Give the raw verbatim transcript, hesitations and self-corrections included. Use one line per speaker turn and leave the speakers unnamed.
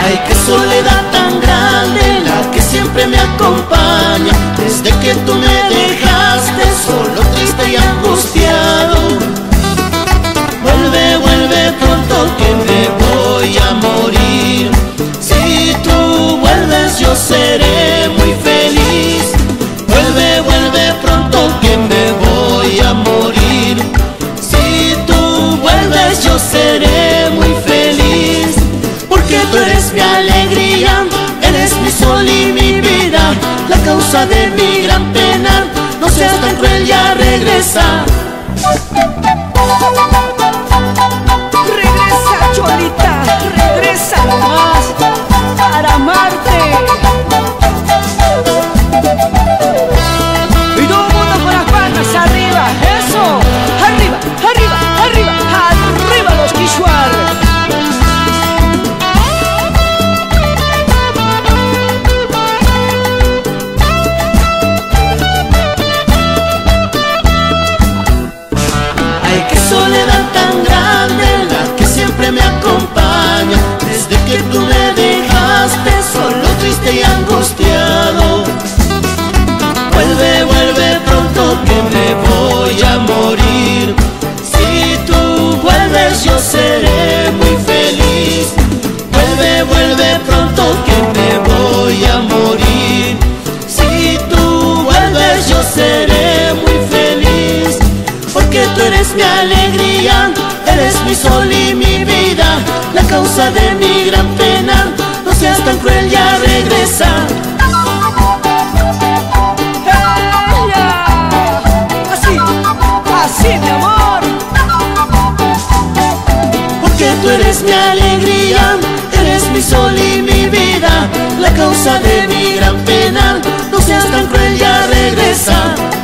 Ay, qué soledad tan grande la que siempre me acompaña, desde que tú me dejaste solo, triste y angustiado. Vuelve, vuelve pronto que me voy a morir. Si tú vuelves yo seré muy feliz. Vuelve, vuelve pronto que me voy a morir. Si tú vuelves yo seré muy feliz. Porque tú eres mi alegría, eres mi sol y mi vida, la causa de mi gran pena. No seas tan cruel, ya regresa.
Regresa, Cholita, regresa nomás para amarte. Y todo el mundo con las palmas arriba, eso. Arriba, arriba, arriba, arriba los Quixuar.
Ay, qué soledad tan grande la que siempre me acompaña, desde que tú me dejaste solo, triste y angustiado. Vuelve, vuelve pronto que me voy a morir. Si tú vuelves yo seré muy feliz. Vuelve, vuelve pronto que me voy a morir. Si tú vuelves yo seré muy feliz. Porque tú eres mi alegría, eres mi sol y mi vida, la causa de mi gran pena. No seas tan cruel, ya regresa.
¡Ella! Así, así mi amor.
Porque tú eres mi alegría, eres mi sol y mi vida, la causa de mi gran pena. No seas tan cruel, ya regresa.